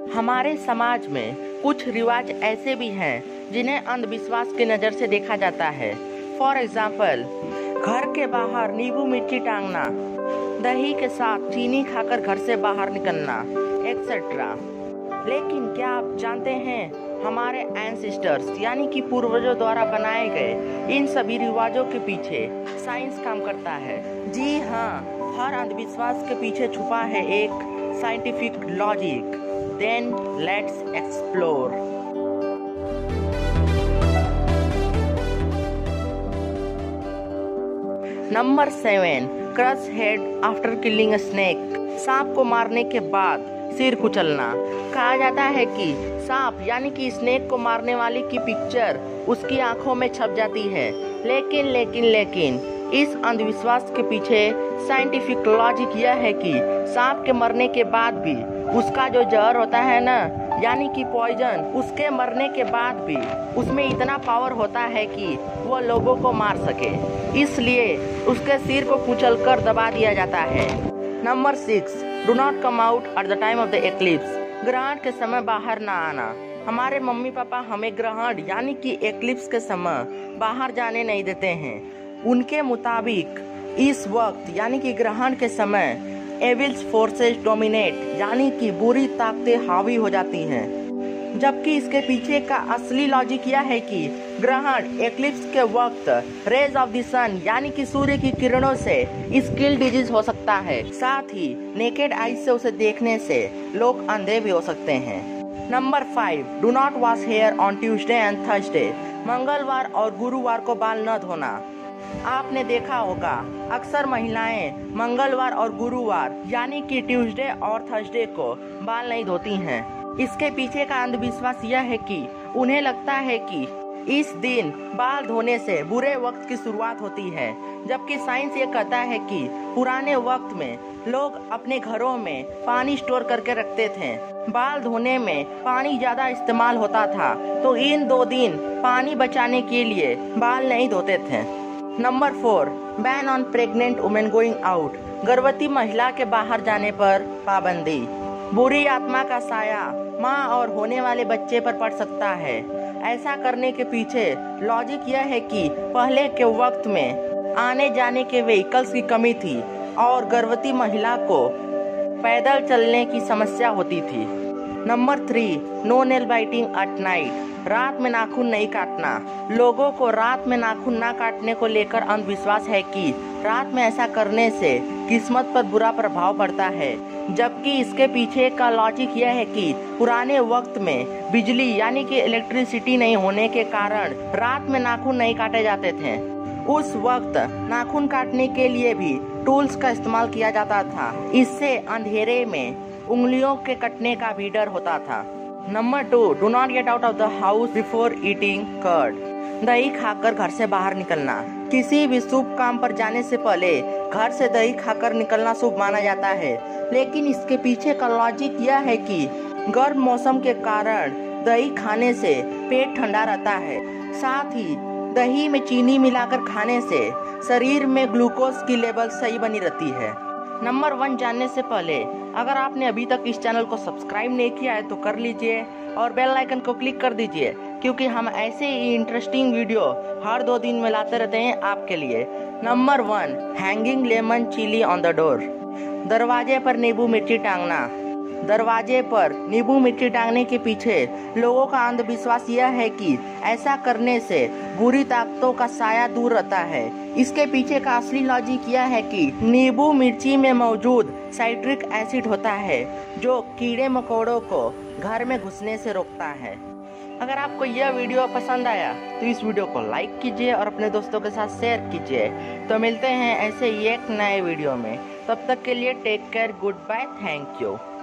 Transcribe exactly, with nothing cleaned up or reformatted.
हमारे समाज में कुछ रिवाज ऐसे भी हैं जिन्हें अंधविश्वास की नज़र से देखा जाता है। फॉर एग्जाम्पल, घर के बाहर नींबू मिर्ची टांगना, दही के साथ चीनी खाकर घर से बाहर निकलना, एक्सेट्रा। लेकिन क्या आप जानते हैं, हमारे एंसेस्टर्स यानी कि पूर्वजों द्वारा बनाए गए इन सभी रिवाजों के पीछे साइंस काम करता है। जी हाँ, हर अंधविश्वास के पीछे छुपा है एक scientific logic. Then let's explore. Number seven, crush head after killing a snake. सांप को मारने के बाद सिर कुचलना। कहा जाता है कि सांप यानी कि स्नेक को मारने वाले की पिक्चर उसकी आंखों में छप जाती है। लेकिन लेकिन लेकिन इस अंधविश्वास के पीछे साइंटिफिक लॉजिक यह है कि सांप के मरने के बाद भी उसका जो जहर होता है ना, यानी कि पॉइजन, उसके मरने के बाद भी उसमें इतना पावर होता है कि वह लोगों को मार सके। इसलिए उसके सिर को कुचलकर दबा दिया जाता है। Number six, do not come out at the time of the eclipse. ग्रहण के समय बाहर ना आना। हमारे मम्मी पापा हमें ग्रहण यानी कि एक्लिप्स के समय बाहर जाने नहीं देते हैं। उनके मुताबिक इस वक्त यानी कि ग्रहण के समय एविल्स फोर्सेस डोमिनेट यानी कि बुरी ताकतें हावी हो जाती हैं। जबकि इसके पीछे का असली लॉजिक यह है कि ग्रहण एक्लिप्स के वक्त रेज ऑफ द सन यानी कि सूर्य की किरणों से स्किन डिजीज हो सकता है। साथ ही नेकेड आईज से उसे देखने से लोग अंधे भी हो सकते हैं। Number five, do not wash hair on Tuesday and Thursday. मंगलवार और गुरुवार को बाल न धोना। आपने देखा होगा अक्सर महिलाएं मंगलवार और गुरुवार यानी कि ट्यूसडे और थर्सडे को बाल नहीं धोती हैं। इसके पीछे का अंधविश्वास यह है कि उन्हें लगता है कि इस दिन बाल धोने से बुरे वक्त की शुरुआत होती है। जबकि साइंस ये कहता है कि पुराने वक्त में लोग अपने घरों में पानी स्टोर करके रखते थे। बाल धोने में पानी ज्यादा इस्तेमाल होता था, तो इन दो दिन पानी बचाने के लिए बाल नहीं धोते थे। Number four, ban on pregnant women going out. गर्भवती महिला के बाहर जाने पर पाबंदी। बुरी आत्मा का साया माँ और होने वाले बच्चे पर पड़ सकता है। ऐसा करने के पीछे लॉजिक यह है कि पहले के वक्त में आने जाने के व्हीकल्स की कमी थी और गर्भवती महिला को पैदल चलने की समस्या होती थी। Number three, no nail biting at night. रात में नाखून नहीं काटना। लोगों को रात में नाखून ना काटने को लेकर अंधविश्वास है कि रात में ऐसा करने से किस्मत पर बुरा प्रभाव पड़ता है। जबकि इसके पीछे का लॉजिक यह है कि पुराने वक्त में बिजली यानी कि इलेक्ट्रिसिटी नहीं होने के कारण रात में नाखून नहीं काटे जाते थे। उस वक्त नाखून काटने के लिए भी टूल्स का इस्तेमाल किया जाता था। इससे अंधेरे में उंगलियों के कटने का भी डर होता था। Number two, do not get out of the house before eating curd. दही खाकर घर से बाहर निकलना। किसी भी शुभ काम पर जाने से पहले घर से दही खाकर निकलना शुभ माना जाता है। लेकिन इसके पीछे का लॉजिक यह है कि गर्म मौसम के कारण दही खाने से पेट ठंडा रहता है। साथ ही दही में चीनी मिलाकर खाने से शरीर में ग्लूकोज की लेवल सही बनी रहती है। नंबर वन जानने से पहले अगर आपने अभी तक इस चैनल को सब्सक्राइब नहीं किया है तो कर लीजिए और बेल आइकन को क्लिक कर दीजिए, क्योंकि हम ऐसे ही इंटरेस्टिंग वीडियो हर दो दिन में लाते रहते हैं आपके लिए। Number one, hanging lemon chilli on the door. दरवाजे पर नींबू मिर्ची टांगना। दरवाजे पर नींबू मिर्ची टांगने के पीछे लोगों का अंधविश्वास यह है कि ऐसा करने से बुरी ताकतों का साया दूर रहता है। इसके पीछे का असली लॉजिक यह है कि नींबू मिर्ची में मौजूद साइट्रिक एसिड होता है जो कीड़े मकोड़ों को घर में घुसने से रोकता है। अगर आपको यह वीडियो पसंद आया तो इस वीडियो को लाइक कीजिए और अपने दोस्तों के साथ शेयर कीजिए। तो मिलते हैं ऐसे ही एक नए वीडियो में। तब तक के लिए take care, goodbye, thank you.